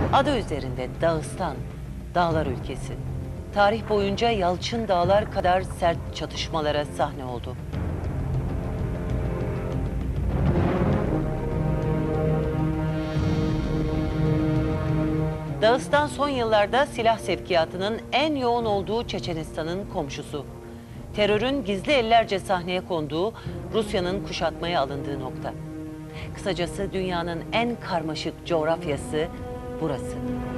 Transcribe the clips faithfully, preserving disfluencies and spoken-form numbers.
Adı üzerinde Dağıstan, dağlar ülkesi. Tarih boyunca Yalçın Dağlar kadar sert çatışmalara sahne oldu. Dağıstan son yıllarda silah sevkiyatının en yoğun olduğu Çeçenistan'ın komşusu. Terörün gizli ellerce sahneye konduğu, Rusya'nın kuşatmaya alındığı nokta. Kısacası dünyanın en karmaşık coğrafyası burası.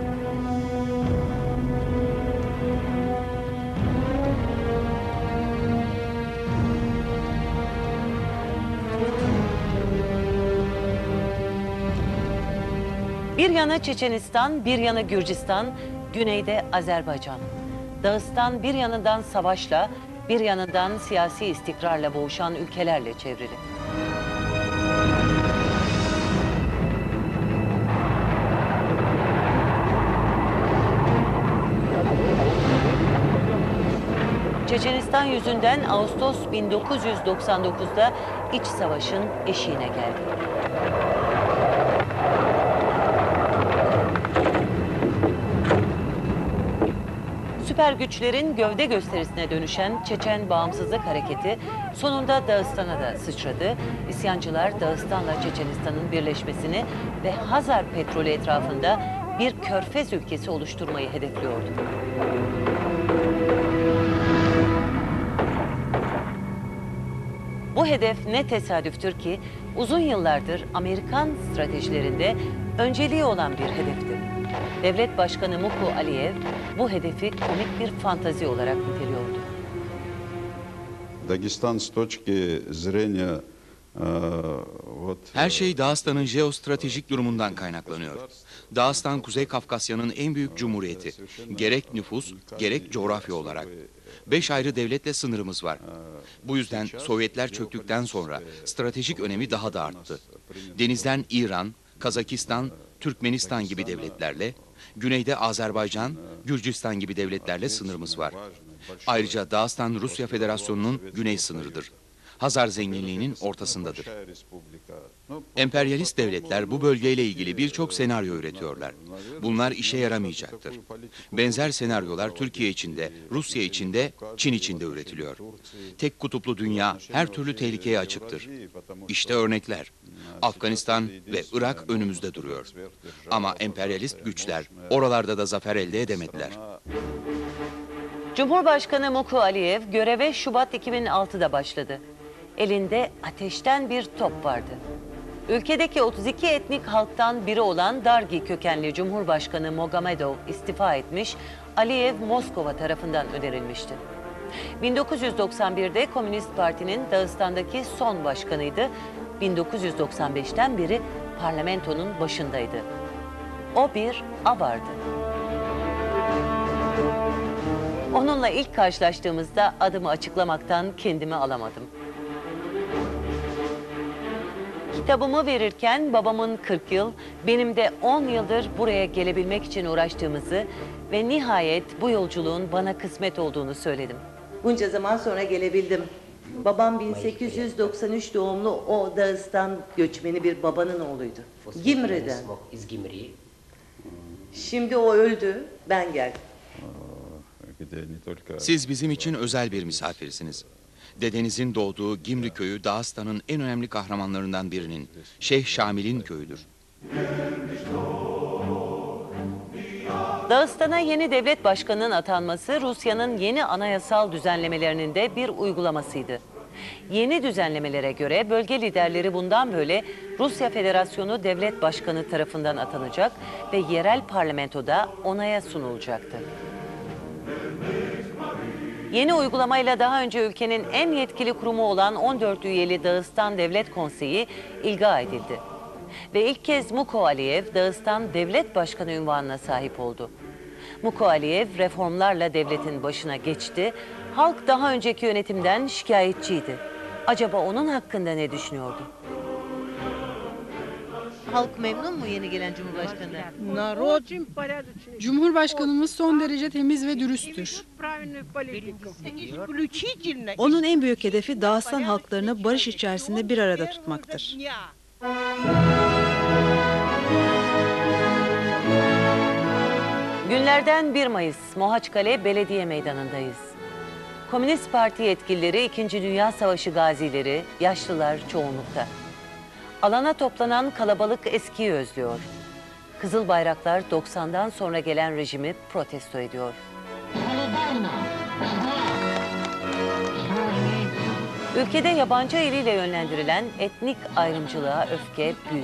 Bir yana Çeçenistan, bir yana Gürcistan, güneyde Azerbaycan. Dağıstan bir yanından savaşla, bir yanından siyasi istikrarla boğuşan ülkelerle çevrili. Çeçenistan yüzünden Ağustos bin dokuz yüz doksan dokuz'da iç savaşın eşiğine geldi. Süper güçlerin gövde gösterisine dönüşen Çeçen Bağımsızlık Hareketi sonunda Dağıstan'a da sıçradı. İsyancılar Dağıstan'la Çeçenistan'ın birleşmesini ve Hazar petrolü etrafında bir körfez ülkesi oluşturmayı hedefliyordu. Bu hedef ne tesadüftür ki uzun yıllardır Amerikan stratejilerinde önceliği olan bir hedefti. Devlet Başkanı Muku Aliyev bu hedefi komik bir fantazi olarak niteliyordu. Dagestan с точки зрения Her şey Dağıstan'ın jeostratejik durumundan kaynaklanıyor. Dağıstan, Kuzey Kafkasya'nın en büyük cumhuriyeti. Gerek nüfus, gerek coğrafya olarak. Beş ayrı devletle sınırımız var. Bu yüzden Sovyetler çöktükten sonra stratejik önemi daha da arttı. Denizden İran, Kazakistan, Türkmenistan gibi devletlerle, güneyde Azerbaycan, Gürcistan gibi devletlerle sınırımız var. Ayrıca Dağıstan Rusya Federasyonu'nun güney sınırıdır. Hazar zenginliğinin ortasındadır. Emperyalist devletler bu bölgeyle ilgili birçok senaryo üretiyorlar. Bunlar işe yaramayacaktır. Benzer senaryolar Türkiye içinde, Rusya içinde, Çin içinde üretiliyor. Tek kutuplu dünya her türlü tehlikeye açıktır. İşte örnekler. Afganistan ve Irak önümüzde duruyor. Ama emperyalist güçler oralarda da zafer elde edemediler. Cumhurbaşkanı Muku Aliyev göreve Şubat iki bin altı'da başladı. Elinde ateşten bir top vardı. Ülkedeki otuz iki etnik halktan biri olan Dargi kökenli Cumhurbaşkanı Mogomedov istifa etmiş, Aliyev Moskova tarafından önerilmişti. bin dokuz yüz doksan bir'de Komünist Parti'nin Dağıstan'daki son başkanıydı. bin dokuz yüz doksan beş'ten beri parlamentonun başındaydı. O bir avardı. Onunla ilk karşılaştığımızda adımı açıklamaktan kendimi alamadım. Kitabımı verirken babamın kırk yıl, benim de on yıldır buraya gelebilmek için uğraştığımızı ve nihayet bu yolculuğun bana kısmet olduğunu söyledim. Bunca zaman sonra gelebildim. Babam bin sekiz yüz doksan üç doğumlu, o Dağıstan göçmeni bir babanın oğluydu. Gimri'den. Şimdi o öldü, ben geldim. Siz bizim için özel bir misafirsiniz. Dedenizin doğduğu Gimri köyü Dağıstan'ın en önemli kahramanlarından birinin, Şeyh Şamil'in köyüdür. Dağıstan'a yeni devlet başkanının atanması Rusya'nın yeni anayasal düzenlemelerinin de bir uygulamasıydı. Yeni düzenlemelere göre bölge liderleri bundan böyle Rusya Federasyonu Devlet Başkanı tarafından atanacak ve yerel parlamentoda onaya sunulacaktı. Yeni uygulamayla daha önce ülkenin en yetkili kurumu olan on dört üyeli Dağıstan Devlet Konseyi ilga edildi. Ve ilk kez Muku Aliyev Dağıstan Devlet Başkanı unvanına sahip oldu. Muku Aliyev reformlarla devletin başına geçti. Halk daha önceki yönetimden şikayetçiydi. Acaba onun hakkında ne düşünüyordu? Halk memnun mu yeni gelen Cumhurbaşkanı'ndan? Cumhurbaşkanımız son derece temiz ve dürüsttür. Onun en büyük hedefi Dağıstan halklarını barış içerisinde bir arada tutmaktır. Günlerden bir Mayıs, Mohaçkale Belediye Meydanı'ndayız. Komünist Parti yetkilileri, İkinci Dünya Savaşı gazileri, yaşlılar çoğunlukta. Alana toplanan kalabalık eskiyi özlüyor. Kızıl bayraklar doksandan sonra gelen rejimi protesto ediyor. Ülkede yabancı eliyle yönlendirilen etnik ayrımcılığa öfke büyüyor.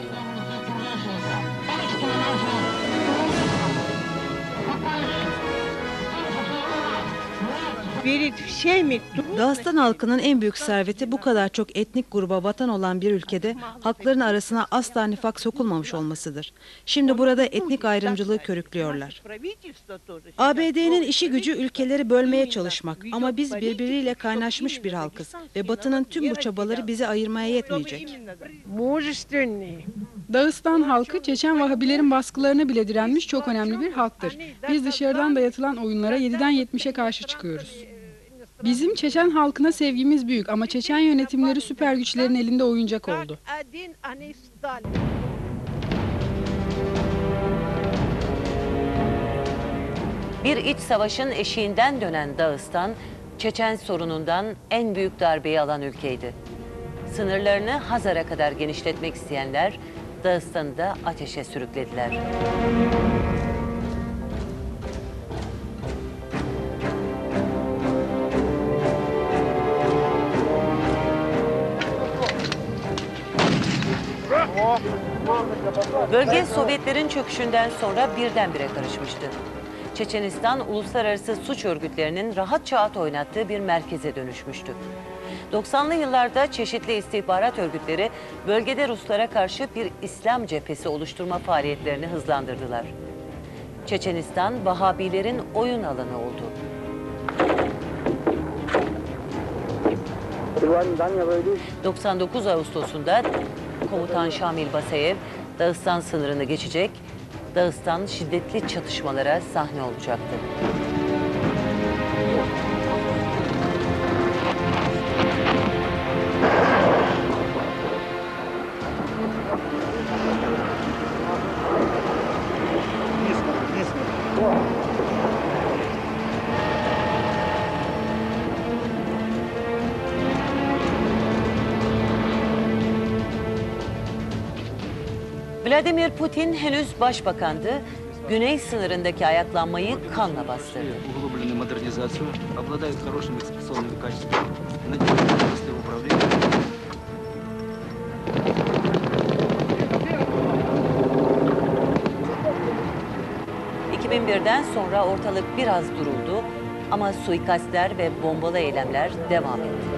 Dağıstan halkının en büyük serveti bu kadar çok etnik gruba vatan olan bir ülkede halkların arasına asla nifak sokulmamış olmasıdır. Şimdi burada etnik ayrımcılığı körüklüyorlar. A B D'nin işi gücü ülkeleri bölmeye çalışmak ama biz birbiriyle kaynaşmış bir halkız ve Batı'nın tüm bu çabaları bizi ayırmaya yetmeyecek. Dağıstan halkı Çeçen Vahabilerin baskılarına bile direnmiş çok önemli bir halktır. Biz dışarıdan dayatılan oyunlara yediden yetmişe karşı çıkıyoruz. Bizim Çeçen halkına sevgimiz büyük ama Çeçen yönetimleri süper güçlerin elinde oyuncak oldu. Bir iç savaşın eşiğinden dönen Dağıstan, Çeçen sorunundan en büyük darbeyi alan ülkeydi. Sınırlarını Hazar'a kadar genişletmek isteyenler Dağıstan'ı da ateşe sürüklediler. Bölge Sovyetlerin çöküşünden sonra birdenbire karışmıştı. Çeçenistan, uluslararası suç örgütlerinin rahatça at oynattığı bir merkeze dönüşmüştü. doksanlı yıllarda çeşitli istihbarat örgütleri bölgede Ruslara karşı bir İslam cephesi oluşturma faaliyetlerini hızlandırdılar. Çeçenistan, Vahabilerin oyun alanı oldu. doksan dokuz Ağustos'unda komutan Şamil Basayev Dağıstan sınırını geçecek, Dağıstan şiddetli çatışmalara sahne olacaktı. Vladimir Putin henüz başbakandı, güney sınırındaki ayaklanmayı kanla bastırdı. iki bin birden sonra ortalık biraz duruldu ama suikastler ve bombalı eylemler devam etti.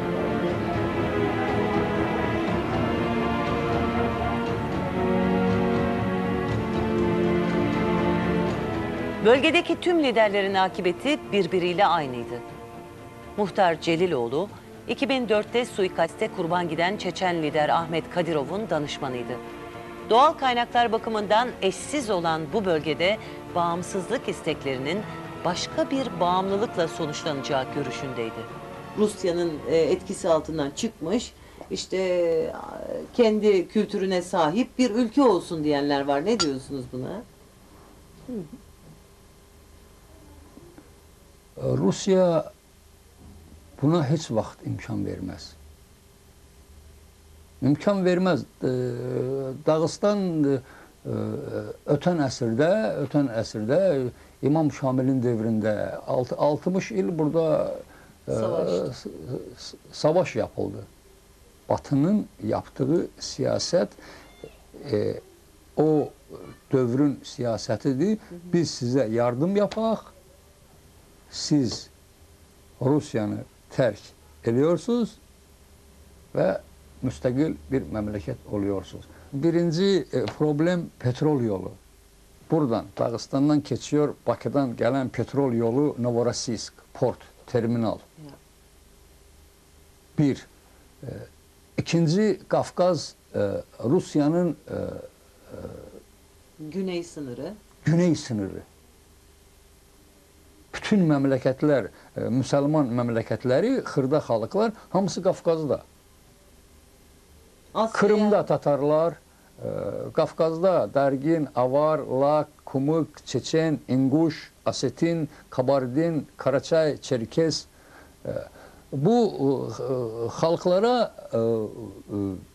Bölgedeki tüm liderlerin akıbeti birbiriyle aynıydı. Muhtar Celiloğlu, iki bin dörtte suikaste kurban giden Çeçen lider Ahmet Kadirov'un danışmanıydı. Doğal kaynaklar bakımından eşsiz olan bu bölgede bağımsızlık isteklerinin başka bir bağımlılıkla sonuçlanacağı görüşündeydi. Rusya'nın etkisi altından çıkmış, işte kendi kültürüne sahip bir ülke olsun diyenler var. Ne diyorsunuz buna? Rusya buna hiç vaxt imkan vermez. İmkan vermez. Dağıstan ötən əsrdə, ötən əsrdə İmam Şamilin devrində altmış il burada savaş, savaş yapıldı. Batı'nın yaptığı siyaset e, o dövrün siyasetidir. Biz size yardım yapak. Siz Rusya'nı terk ediyorsunuz ve müstakil bir memleket oluyorsunuz. Birinci problem petrol yolu. Buradan, Dağıstan'dan geçiyor, Bakı'dan gelen petrol yolu Novorossiysk, port, terminal. Bir. İkinci, Kafkaz, Rusya'nın güney sınırı. Güney sınırı. Bütün memleketler, Müslüman memleketleri, xırda xalqlar hamısı Qafqazda. Asya. Kırım'da Tatarlar, Qafqazda Dargin, Avar, Lak, Kumuk, Çeçen, İnguş, Asetin, Kabardin, Karaçay, Çerkes bu xalqlara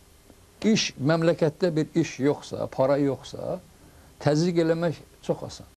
iş, məmləkətdə bir iş yoxsa, para yoxsa təzyiq eləmək çox asan.